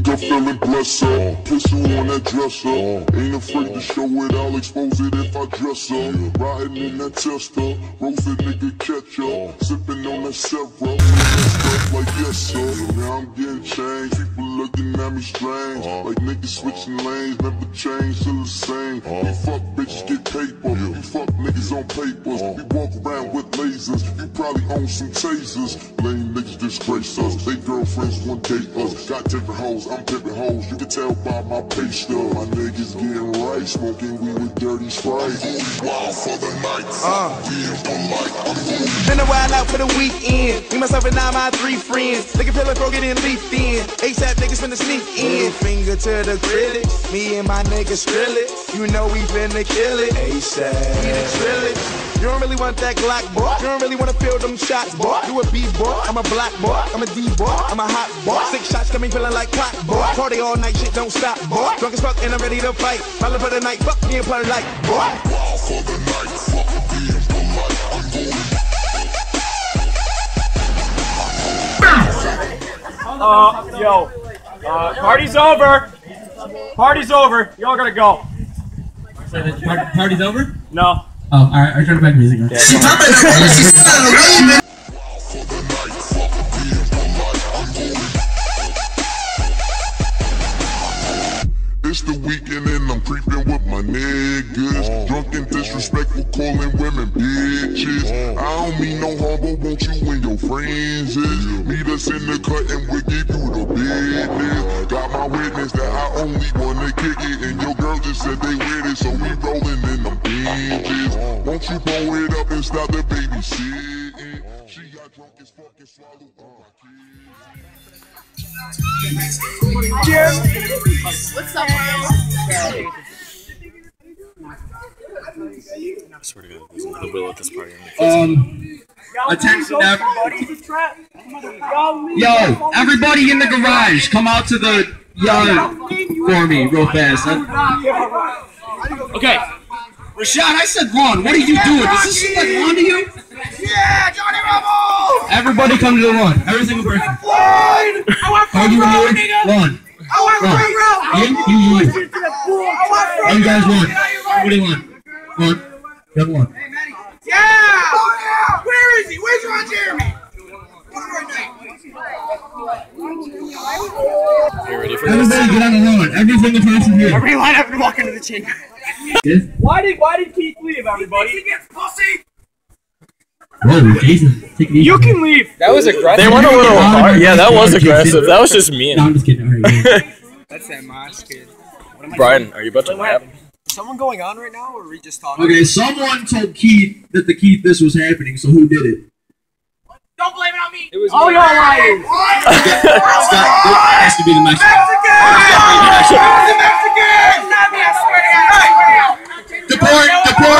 nigga feeling blessed up. Pistol on that dresser. Ain't afraid to show it, I'll expose it if I dress up. Riding in that Tesla, roasted nigga catch up. Sipping on that Sevra, stuff like yes sir. Now I'm getting changed, people looking at me strange. Like niggas switching lanes, never change, still the same. We fuck bitches, get paper. We fuck niggas on papers. We walk around with lasers. You probably own some tasers. Lame niggas disgrace us. They girlfriends one date us. Got different hoes, I'm pimping hoes. You can tell by my pay stub. My niggas getting right, smoking weed with dirty Sprite. Wild for the night. Been a while out for the weekend. Me, myself, and now my 3 friends. Looking pillar broken and leaf in. ASAP niggas finna sneak in. Finger to the critics. Me and my niggas Skrillex. You know we finna kill it. ASAP. We the Skrillex. You don't really want that Glock, boy. You don't really wanna feel them shots, boy. You a B-boy, I'm a black boy. I'm a D-boy, I'm a hot boy. 6 shots coming feeling like clock, boy. Party all night, shit don't stop, boy. Drunk as fuck and I'm ready to fight. Falling for the night, fuck me and play like, boy. Wild for the night, fuck being polite. Yo, party's over. Party's over. Y'all gotta go. Party's over? No. Oh, alright, I'll turn back music now. She's popping up, she's still on the way, man. It's the weekend and I'm creeping with my niggas. Drunk and disrespectful, calling women bitches. I don't mean no harm, but won't you and your friends is? Meet us in the cut and we'll give you the business. Got my witness that I only wanna kick it, and your girl just said they with it, so we rolling in them binges. Won't you blow it up and stop the babysitting? She got drunk as fuck and swallowed all my kids. What's up, bro? I swear to God, there's no will at this party. Attention Yo, everybody in the garage, come out to the yard for me real fast, huh? Okay. Rashad, I said lawn. What are you doing? Does this look like lawn to you? Yeah, Johnny Rebel! Everybody come to the lawn. Every single person. Lawn! I want front row, nigga! Lawn. I want front row! You. I want front row! You guys want. What do you want? One. You have one. Yeah! Where is he? Where's your Aunt Jeremy? You ready for this? Everybody get on the lawn. Every single person here. Everybody line up and walk into the chamber. Good? Why did Keith leave, everybody? He gets pussy! Whoa, Jason. Take it easy. You can leave. That was aggressive. They went a little hard. Yeah, that was aggressive. That was just mean. No, I'm just kidding. All right, That's that Mosh kid. Brian, are you about to rap? Is someone going on right now, or are we just talking? Okay, someone told Keith that this was happening, so who did it? Don't blame it on me! It was all y'all liars! It has to be the Mexican. The Mexican! Not me, I swear to God! Deport!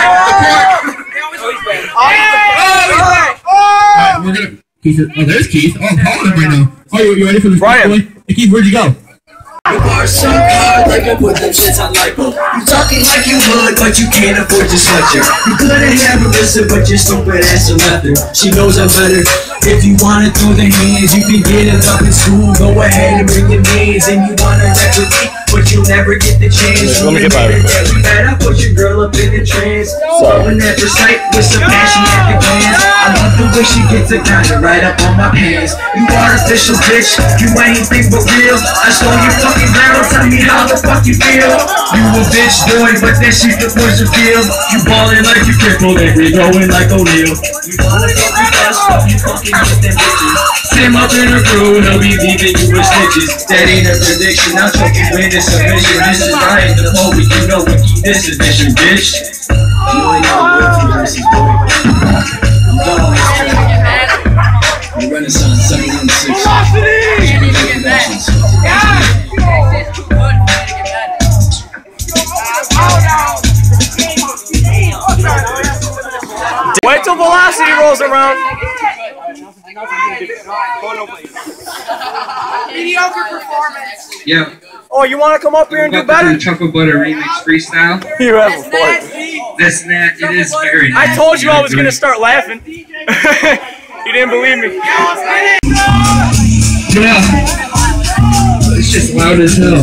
Alright, we're gonna... Keith, oh, there's Keith. Oh, I'm calling him right now. Oh, you ready for this? Brian! Hey, Keith, where'd you go? You are so hard, like I put them shits on lipo. You talking like you would, but you can't afford your sweatshirt. You couldn't have a listen, but your stupid ass a leather. She knows I'm better. If you wanna throw the hands, you can get it up in school. Go ahead and bring your names, and you wanna record me, but you'll never get the chance. Let me get by with that. You better put your girl up in the trance. Going at the sight with some passion at the glance. I love the way she gets it kinda right up on my pants. You artificial bitch, you ain't anything but real. I stole your fucking girl, tell me how the fuck you feel. You a bitch boy, but that shit the push your feel. You ballin' like you crippled and we going like O'Neal. You wanna fuck me fast, you fucking with them bitches. Sim up in the crew, he'll be leaving you with stitches. That ain't a prediction, I'm talking win this submission. This is Ryan the Poet, you know we keep this edition, bitch. You ain't know what you mercy boy. I'm done. The Renaissance 716. Wait till velocity rolls around. Mediocre performance. Yeah. Oh, you want to come up here and do better? Chocolate Butter Remix freestyle. You have a point. That's not. It is very. I told you I was gonna start laughing. You didn't believe me. Yeah. It's just loud as hell.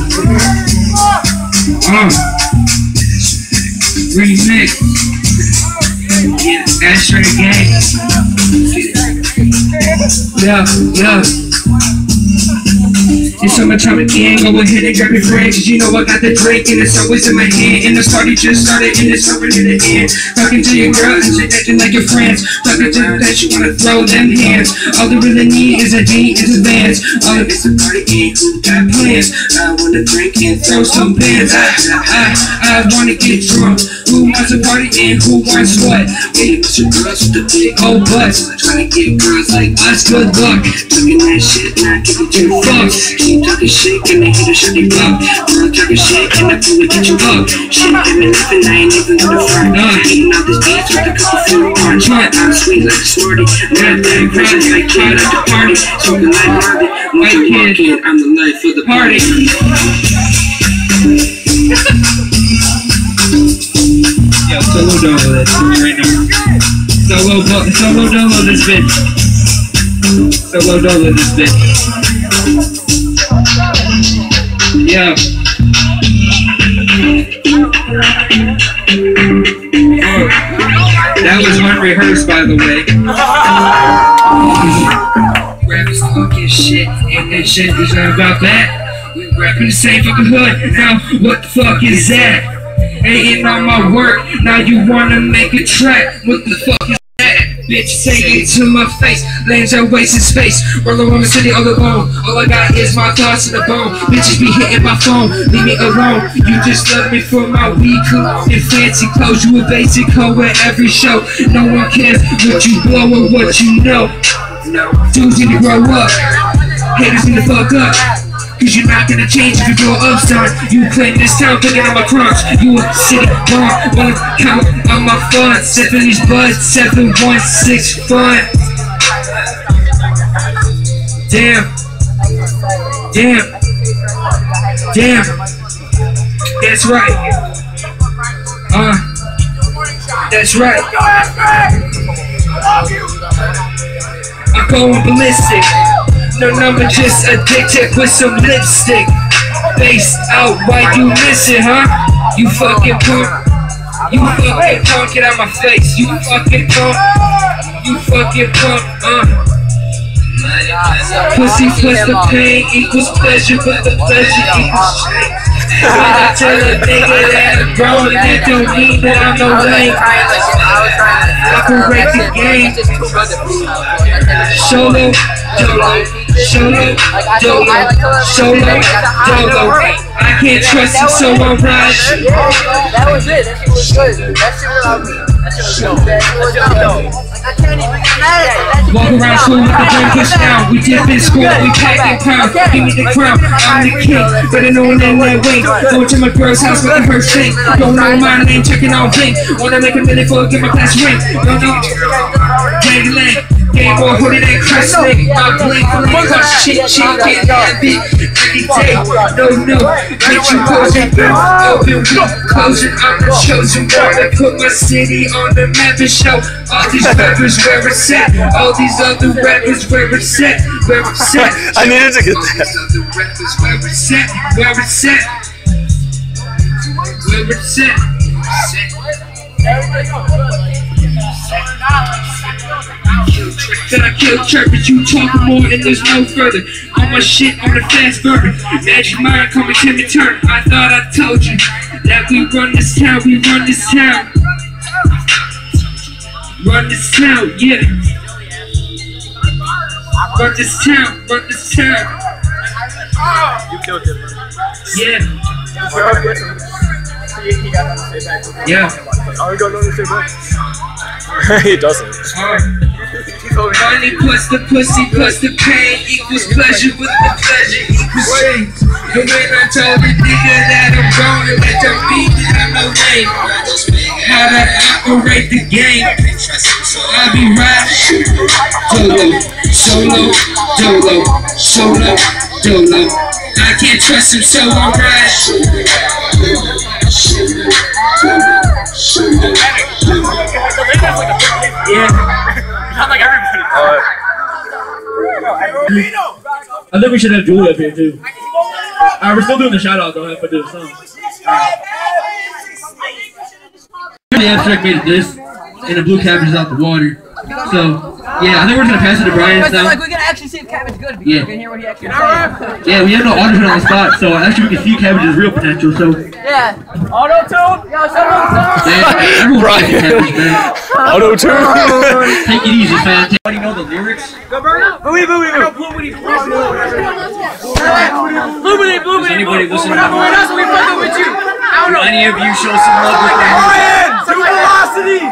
Remix. Yeah, Ashtray Gang. Yeah. It's summertime again, go ahead and grab your friend, cause you know I got the drink and it's always in my hand. And the party just started and it's over in the end. Talking to your girl and she acting like your friends. Talking to her that you wanna throw them hands. All they really need is a D in advance. All of it's a party and who got plans? I wanna drink and throw some bands. I wanna get drunk. Who wants a party and who wants what? Wait, what's your girls with the big old butts? Trying to get girls like us, good luck. Talking that shit, not giving two fucks. Keep talking shit, and they hit a shitty buck. Girl talking shit, and I feel it get you up. Shit, got me laughing, I ain't even gonna front. Eating out this beats with a couple food punch. I'm sweet like a Smarty. Not that precious like kid at the party. Smoking like Marvin. Once you walk in, I'm the life of the party. Yo, solo download that right now. Solo download this bitch. Solo download this bitch. Yeah. That was unrehearsed, by the way. Rappers talking shit, and that shit is not about that. We rapping the same fucking hood. Now, what the fuck is that? Hating on my work, now you wanna make a track. What the fuck is that? Bitch, say it to my face. Lanes are wasting space. Roll around the city all alone. All I got is my thoughts in the bone. Bitches be hitting my phone, leave me alone. You just love me for my weed cologne and fancy clothes. You a basic hoe at every show. No one cares what you blow or what you know. Dudes need to grow up. Haters need to fuck up. Cause you're not gonna change if you grow up, son. You claim this town, picking on my crunch. You a city bomb, wanna count on my fun. Sipping these buds, 716 fun. Damn. That's right. That's right. I'm going ballistic. No number, just addicted with some lipstick. Faced out, why you miss it, huh? You fucking punk. You fucking punk, get out my face. You fucking punk. You fucking punk, Pussy plus the pain equals pleasure, but the pleasure equals shame. When I tell a nigga that I'm grown, that don't mean that I'm no lame. Operate the game. Solo, dolo. I can't trust him, so I'm riding. That was it. That shit was good. That shit was on me. That shit was dope. That shit was dope. I can't even get mad at that. Walk around school with the brain pushed down. We dip in school, we pack in pounds. Give me the crown, I'm the king. Better known in that way. Going to my girl's house with her thing. Don't know my name, checking on Blink. Wanna make a minute for get my class ring. Don't know. Gang Lang. Game boy hooded and cresting. My blink, cause shit, get happy every day. No, get you closing, open week, closing. I'm the chosen one that put my city on the map and show all these rappers where it's at. All these other rappers where it's at, where it's at. I needed to get that. All these other rappers where it's at, where it's at, where it's at. That I kill chirp, but you talk more and there's no further. All my shit on the fast burner. Magic mind coming to me turn. I thought I told you that we run this town, we run this town. Run this town, yeah. Run this town, run this town. You killed him, bro. Yeah. He got nothing to say back. Yeah. Oh, he got nothing to say back. He doesn't. Money plus the pussy plus the pain equals pleasure, but the pleasure equals shame. And when I told the nigga that I'm gone, that don't mean that I'm no lame. How to operate the game, so I be riding dolo. I can't trust him, so I'm riding. Yeah. Not like everybody. I think we should have Julie up here too. We're still doing the shout out though, if I do the song. The abstract made this, and the blue cabbage is out the water. So, yeah, I think we're gonna pass it to Brian now. Like, we can actually see if Cabbage good because we can hear what he actually says. Yeah, we have no audition on the spot, so actually we can see Cabbage's real potential. So, yeah. Auto-tune? Yo, yeah, everyone likes Cabbage, man. Auto-tune? Take it easy, fam. Anybody know the lyrics? Booey. Does anybody listen to that? That's what we fucking with you. Do any of you show some love right now? To velocity!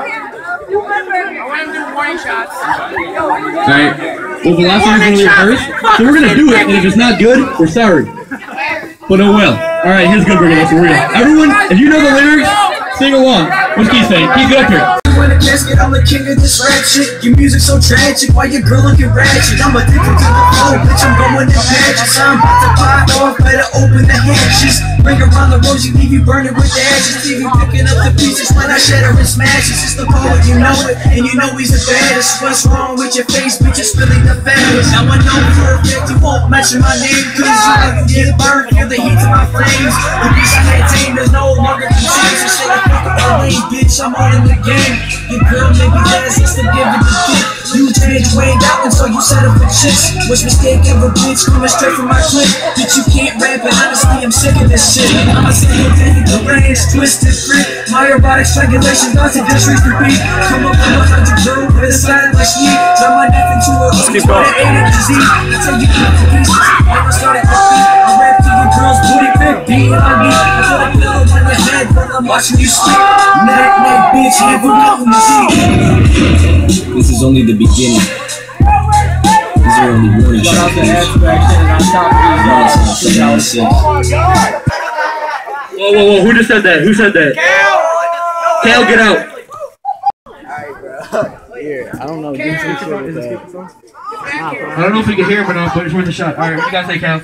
Alright, well, Velocity is going to rehearse, so we're going to do it, and if it's not good, we're sorry. But oh well. Alright, here's good burger, that's real. Everyone, if you know the lyrics, sing along. What's Keith saying? Keith, get up here. In a casket, I'm the king of this ratchet. Your music's so tragic, why your girl looking ratchet? I'm addicted to the flow, bitch, I'm going in patches. I'm about to pop off, better open the hatches. Bring around the rose, you leave you burning with the ashes. Leave you picking up the pieces when I shatter and smashes. It's the poet, you know it, and you know he's the baddest. What's wrong with your face, bitch, it's really the fattest. Now I know for a fact you won't mention my name, cause you like get burned, feel the heat to my flames. The beast I had tamed is no longer contained. So say the fuck up my lane, bitch, I'm all in the game. Your girl make me dance, I still give it the dick. You changed way down, so you set up for chicks. Which mistake ever, bitch, coming straight from my clip. Bitch, you can't rap it, honestly, I'm sick of this shit. I'm a single thing, the range, twisted free. My erotic strangulation, not to disrespect me. Come up with 100 girl, with a side like me. Turn my neck into a keep going. I tell you, pieces. When I started to beat, I rap to your girl's booty pick, beating on me. I put a pillow on your head while I'm watching you sleep. Night, bitch, have a mountain to see. This is only the beginning. These are only warning shots. Whoa, who just said that? Who said that? Cal, get out. Here, I don't know. I don't know if we can hear him or not, but it's worth a shot. Alright, what you guys say, Cal?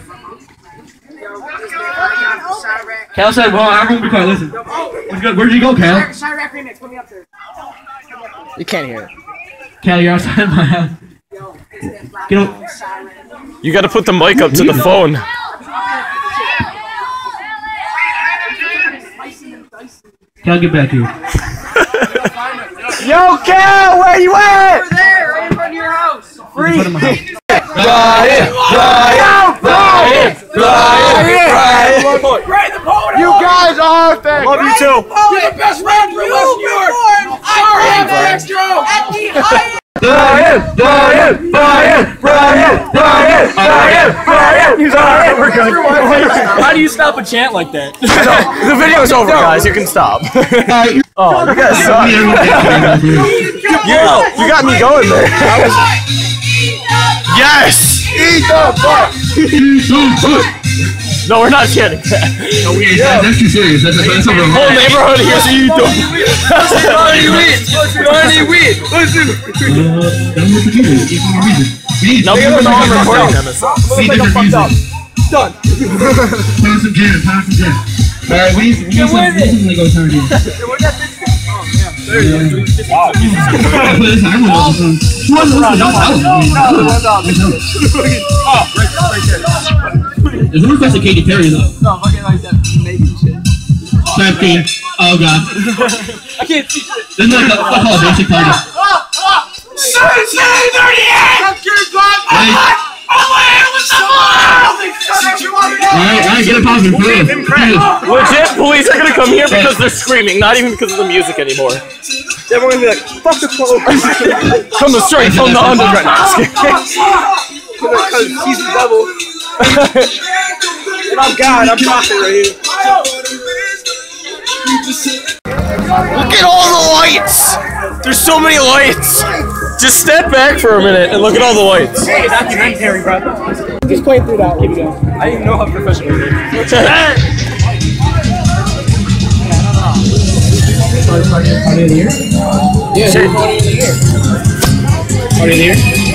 Cal said, well, everyone be quiet, listen. Where'd you go, Cal? You can't hear it. Cal, you're outside my house. Get up. You gotta put the mic up to the phone. Cal, get back here. Yo, Cal, where you at? Over there, right in front of your house. Free. You guys are perfect. Love you too. You're the best rapper in West New York. Sorry, I'm extra. At the highest. We're good. How do you stop a chant like that? The video's over, guys. You can stop. Oh, you guys suck. Yo, you got me going there. Yes! Eat the butt. No, we're not chanting that. No, that's too serious. That's over. The whole neighborhood hears you. No, people know I'm recording them. Done. Pass some jam. Alright, we need to go turn here. There's no request of Katy Perry though. No, fucking like that Megan shit. 15. Oh god. I can't see shit. This is like a basic party. 1738! Alright, get a positive. Legit, police are gonna come here because they're screaming, not even because of the music anymore. Everyone's gonna be like, fuck the police. Coming straight from the underground. Because he's the devil. And I'm God, I'm prophet right here. Look at all the lights! There's so many lights! Just step back for a minute and look at all the lights. Hey, documentary, bro. Just playing through that. Keep it going. I didn't even know how professional it is. Party in the year? Yeah, party in the year. Party in the year?